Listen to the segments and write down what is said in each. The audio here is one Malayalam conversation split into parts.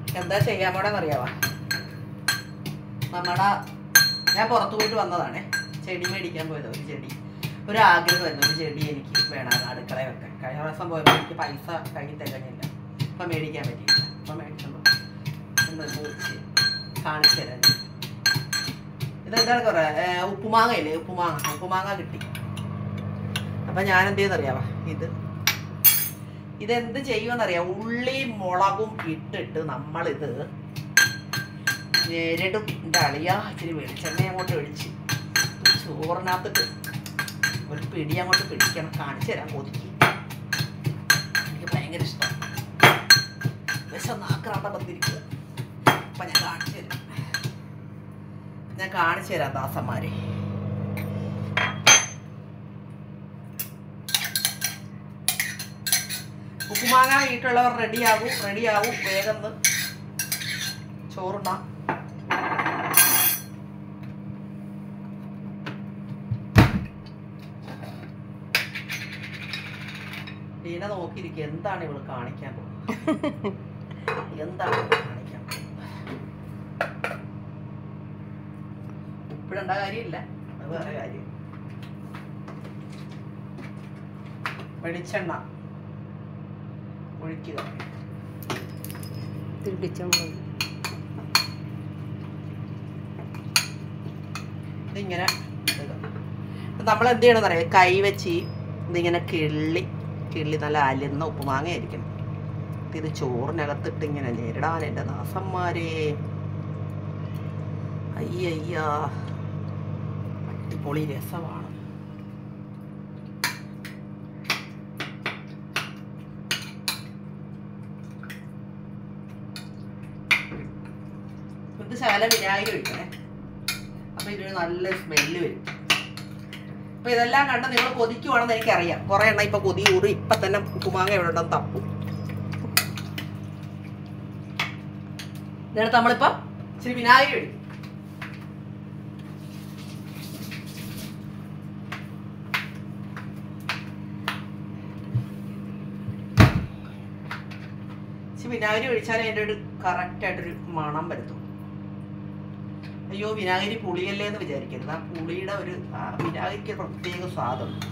എന്താ ചെയ്യാൻ പോണെന്നറിയാവാ? ഞാൻ പുറത്തു പോയിട്ട് വന്നതാണേ. ചെടി മേടിക്കാൻ പോയത്. ഒരു ചെടി, ഒരാഗ്രഹമായിരുന്നു, ഒരു ചെടി എനിക്ക് വേണം അടുക്കളയിൽ വെക്കാൻ. കഴിഞ്ഞ പ്രാവശ്യം പോയപ്പോൾ എനിക്ക് പൈസ കയ്യിൽ തികഞ്ഞില്ല. അപ്പം മേടിക്കാൻ പറ്റിയില്ല. അപ്പം മേടിച്ചപ്പോൾ ഒന്ന് മുറിച്ച് കാണിച്ചു തരാൻ. ഇതെന്താണ് കുറേ ഉപ്പുമാങ്ങ ഇല്ലേ? ഉപ്പുമാങ്ങ കിട്ടി. അപ്പം ഞാൻ എന്ത് ചെയ്യുന്നറിയാവാ? ഇതെന്ത് ചെയ്യുമെന്നറിയാം? ഉള്ളിയും മുളകും ഇട്ടിട്ട് നമ്മളിത് ഞെരടും. എൻ്റെ അളിയാ ഇച്ചിരി വെളിച്ചെണ്ണ അങ്ങോട്ട് ഒഴിച്ച് ചോറിനകത്തിട്ട് ഒരു പിടി അങ്ങോട്ട് പിടിക്കണം. കാണിച്ചു തരാൻ കൊതിക്ക്. എനിക്ക് ഭയങ്കര ഇഷ്ടമാണ്. വിഷം നാക്രാട്ട ബന്ധിരിക്കുക. അപ്പം ഞാൻ കാണിച്ചു തരാം ദാസന്മാരെ. ഉപ്പുമാങ്ങ വീട്ടിലുള്ളവർ റെഡിയാവും. വേഗം ചോറുണ്ടാ. ലീന നോക്കിയിരിക്കുക. എന്താണ് ഇവള് കാണിക്കാൻ പോകുന്നത്? ഉപ്പിടേണ്ട കാര്യമില്ല, അത് വേറെ കാര്യം. വെളിച്ചെണ്ണ ഒഴിക്കുക. ഇതിങ്ങനെ നമ്മൾ എന്ത് ചെയ്യണമെന്ന് അറിയാം? കൈ വെച്ച് ഇതിങ്ങനെ കിള്ളി നല്ല അലിന്ന ഉപ്പുമാങ്ങ ആയിരിക്കണം. ഇത് ചോറിനകത്തിട്ട് ഇങ്ങനെ നേരിടാൻ എൻ്റെ ദാസന്മാരെ. അയ്യയ്യാ, അടിപൊളി രസമാണ്. ഇത് ശകല വിനാഗിരി ഒഴിക്കണേ. അപ്പം ഇതിന് നല്ല സ്മെല്ല് വരും. അപ്പം ഇതെല്ലാം കണ്ട് നിങ്ങൾ കൊതിക്കുവാണെന്ന് എനിക്കറിയാം. കുറേ എണ്ണ ഇപ്പം കൊതിയൂറി ഇപ്പം തന്നെ ഉപ്പുമാങ്ങ എവിടെ ഉണ്ടെന്ന് തപ്പും. എന്നിട്ട് നമ്മളിപ്പം ഇച്ചിരി വിനാഗിരി ഒഴിക്കും. ഇച്ചിരി വിനാഗിരി ഒഴിച്ചാലേ അതിൻ്റെ ഒരു കറക്റ്റായിട്ടൊരു മണം വരുത്തും. അയ്യോ വിനാഗിരി പുളിയല്ലേ എന്ന് വിചാരിക്കരുത്. ആ പുളിയുടെ ഒരു വിനാഗിരിക്ക് പ്രത്യേക സ്വാദുണ്ട്.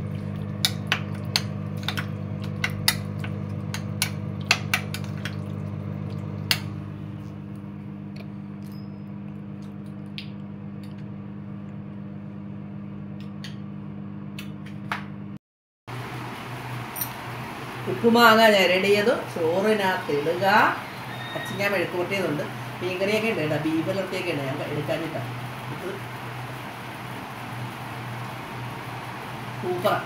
ഉപ്പുമാങ്ങ ഞെരടിയത് ചോറിനകത്ത് ഇടുക. അച്ചിങ്ങാൻ മെഴുക്ക് പൊട്ടിയതുണ്ട്. മീൻകറിയൊക്കെ ഉണ്ട് കേട്ടോ. ബീഫ് ഇലർത്തിയൊക്കെ ഉണ്ട്. ഞാൻ എടുക്കാനിട്ടാണ്. ഇത് സൂപ്പറാണ്.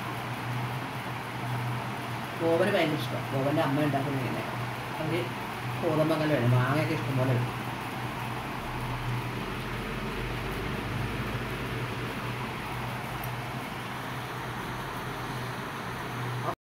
ഗോവന് ഭയങ്കര ഇഷ്ടമാണ്. ഗോവൻ്റെ അമ്മ ഉണ്ടാക്കുന്ന ഇങ്ങനെ അവർ ഗോതമ്പങ്ങനെ വേണം. മാങ്ങയൊക്കെ ഇഷ്ടംപോലെ വേണം.